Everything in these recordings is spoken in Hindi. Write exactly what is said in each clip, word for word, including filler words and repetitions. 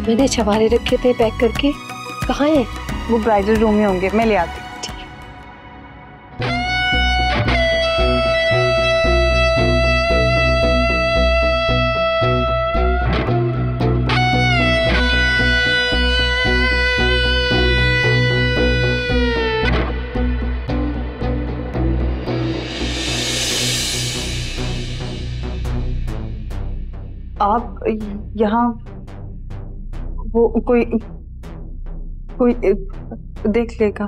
मैंने छवारे रखे थे पैक करके, कहाँ है? वो ब्राइडल रूम में होंगे, मैं ले आती हूँ। आप यहाँ वो कोई कोई देख लेगा।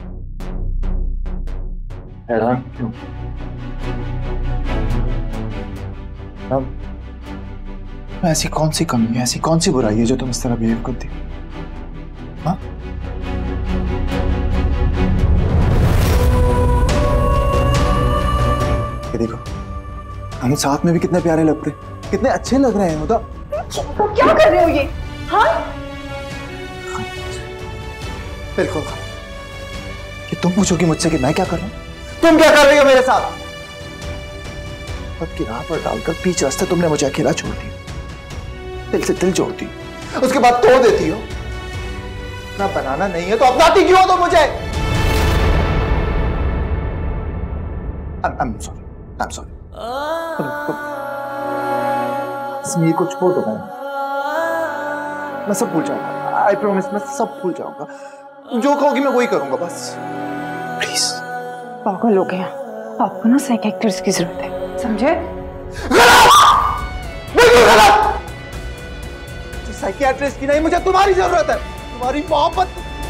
हैरान क्यों? अब ऐसी कौन सी कमी है, ऐसी कौन सी बुराई है जो तुम इस तरह बिहेव करती हो? हाँ? ये देखो, हम साथ में भी कितने प्यारे लगते हैं, कितने अच्छे लग रहे हैं। होता क्या कर रहे हो ये? हाँ? बिल्कुल। कि तुम पूछोगी मुझसे कि मैं क्या कर रहा हूं? तुम क्या कर रही हो मेरे साथ? पद की राह पर डालकर बीच रास्ते तुमने मुझे अकेला छोड़ दिया, दिल से दिल जोड़ती, उसके बाद तोड़ देती हो। अपना बनाना नहीं है तो अपनाती क्यों हो तुम मुझे? I'm sorry, I'm sorry. Sameer को छोड़ दो, मैं मैं सब भूल जाऊंगा। आई प्रॉमिस, मैं सब भूल जाऊंगा। जो कहोगी मैं वही करूंगा, बस प्लीज। पागल हो गया, आपको ना साइकियाट्रिस्ट की जरूरत है, समझे? गलत, बिल्कुल गलत। साइकियाट्रिस्ट की नहीं, मुझे तुम्हारी जरूरत है, तुम्हारी मोहब्बत।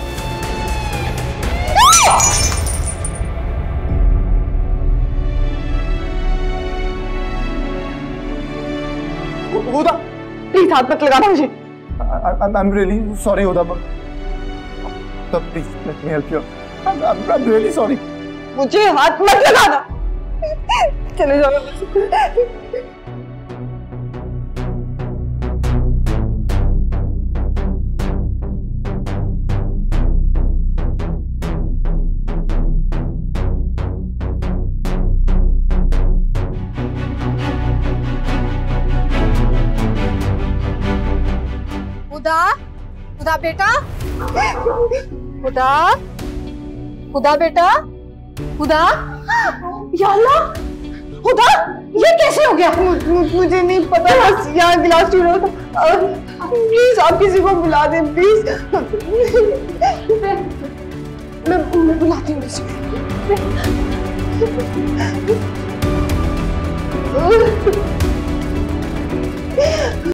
हुदा, प्लीज हाथ मत लगाना मुझे। I'm really sorry, Huda, but please let me help you. I'm, I'm really sorry. मुझे हाथ मत लगाना। चले जाओ। हुदा, हुदा बेटा, हुदा, हुदा बेटा, हुदा, या अल्लाह, हुदा, ये कैसे हो गया? मुझे नहीं पता, बस यहाँ गिलास टूट रहा था। प्लीज आप किसी को बुला दें, प्लीज। मैं मैं बुलाती हूँ किसी को।